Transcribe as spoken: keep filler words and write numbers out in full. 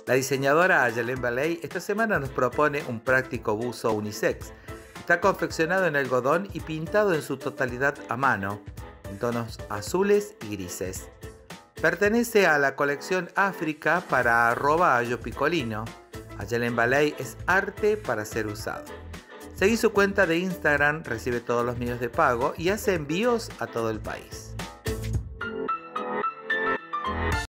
La diseñadora Ayelen Baley esta semana nos propone un práctico buzo unisex. Está confeccionado en algodón y pintado en su totalidad a mano, en tonos azules y grises. Pertenece a la colección África para arroba Ayo Piccolino. Ayelen Baley es arte para ser usado. Seguí su cuenta de Instagram, recibe todos los medios de pago y hace envíos a todo el país.